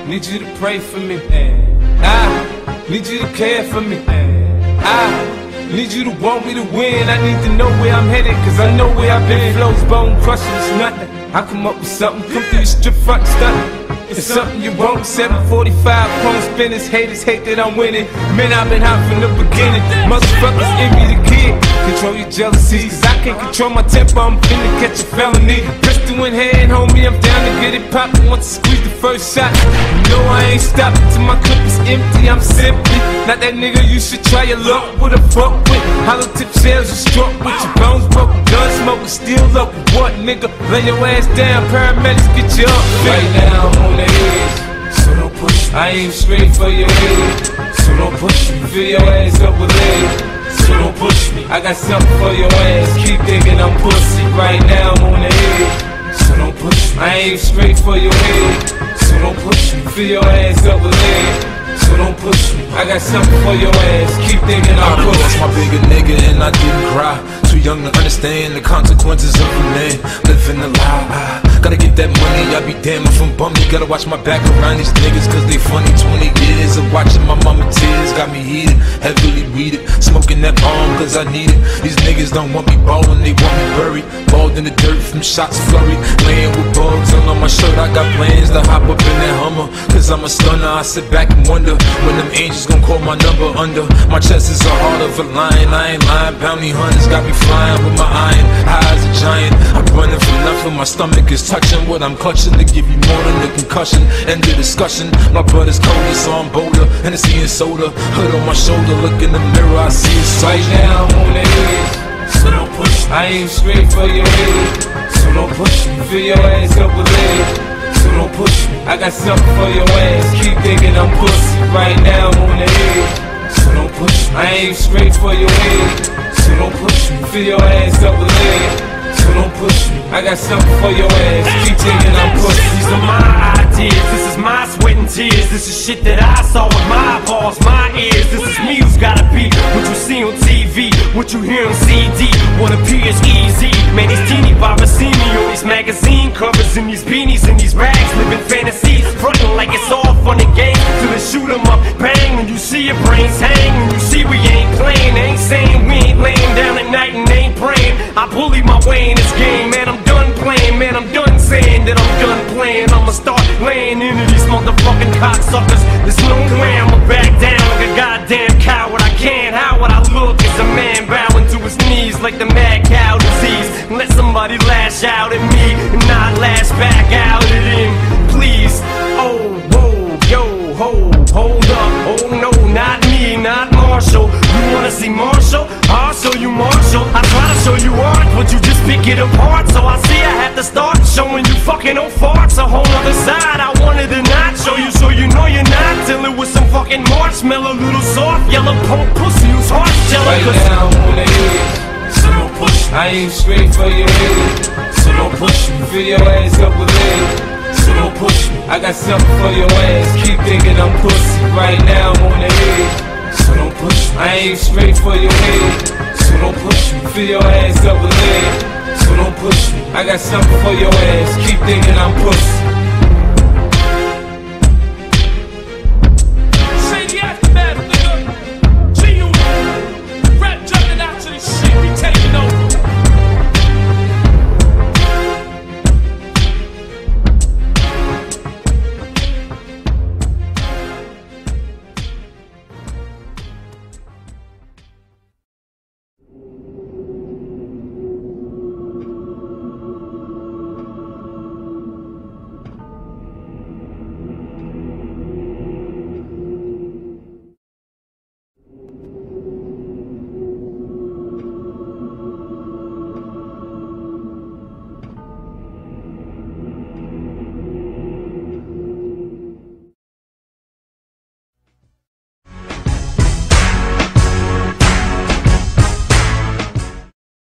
need you to pray for me. I need you to care for me. I need you to want me to win. I need to know where I'm headed, cause I know where I've been. Flows, bone crushing, it's nothing. I come up with something, come through the strip front stunning. It's something you won't. 745 chrome spinners, haters hate that I'm winning. Man, I've been hot from the beginning. Motherfuckers envy the kid. Control your jealousies, cause I can't control my temper. I'm finna catch a felony. Pistol in hand, homie, I'm down to get it poppin'. Once I squeeze the first shot, you know I ain't stopping till my clip is empty. I'm simply not that nigga you should try your luck with a fuck with. Hollow tip shells you struck with, your bones broken, gun smoking, still up with what, nigga? Lay your ass down, paramedics get you up. Right now I'm on the edge, so don't push me. I aim straight for your head, so don't push me. Fill your ass up with lead, so don't push me. I got something for your ass, keep thinking I'm pussy. Right now I'm on the edge, so don't push me. I aim straight for your head, so don't push me. Fill your ass up with lead, so don't push me. I got something for your ass, keep thinking I'm pussy. That's my bigger nigga and I didn't cry. Too young to understand the consequences of a man living a lie. Gotta get that money, I be damn if I'm bummy. Gotta watch my back around these niggas cause they funny. 20 years of watching my mama tears got me heated, heavily weeded, smoking that bomb cause I need it. These niggas don't want me ballin', they want me buried, balled in the dirt from shots flurried, laying with bugs all on my shirt. I got plans to hop up in that Hummer cause I'm a stunner. I sit back and wonder when them angels gon' call my number. Under my chest is the heart of a lion. I ain't lying, bounty hunters got me flying with my iron. High as a giant, I'm running from nothing. My stomach is touching what I'm clutching to give you more than the concussion. End the discussion. My blood is colder, so I'm bolder. Hennessy and soda, hood on my shoulder. Look in the mirror, I see it. Right now I'm on the edge, so don't push me. I aim straight for your head, so don't push me. Fill your ass up with lead, so don't push me. I got something for your ass, keep thinking I'm pussy. Right now I'm on the edge, so don't push me. I aim straight for your head, so don't push me. Fill your ass up with lead, so don't push me. I got something for your ass, keep thinking I'm pussy. These are my ideas, this is my sweat and tears. This is shit that I saw with my eyeballs, my ears. This is me who's gotta be what you see on TV, what you hear on CD. What appears easy, man, these teeny boppers see me on these magazine covers, in these beanies, in these rags, living fantasies, frontin' like it's all fun and games till they shoot 'em up, bang. When you see your brains hang, when you see we ain't playing, ain't saying we ain't laying down at night and ain't praying. I bully my way in this game, man, I'm done playing, man, I'm done saying that I'm done playing. I'ma start laying into these motherfucking cocksuckers. There's no way I'ma back down like a goddamn coward. I can't, how would I look as a man bowing to his knees like the mad cow disease? Let somebody lash out at me and not lash back out at him, please. Oh, whoa, yo, hold up, oh no, not me, not Marshall. You wanna see Marshall? I'll show you Marshall. I try to show you art, but you just pick it apart. So I see I have to start showing you fucking old farts. A whole other side I wanted to not show you, so you know you're not till it was some fucking marshmallow, little soft yellow punk pussy whose heart's jello. Right now I'm on the edge, so don't push me. I aim straight for your head, so don't push me. Fill your ass up with lead, so don't push me. I got something for your ass, keep thinking I'm pussy. Right now I'm on the edge, so don't push me. I aim straight for your head, so don't push me. Fill your ass up with lead, so don't push me. I got something for your ass, keep thinking I'm pussy.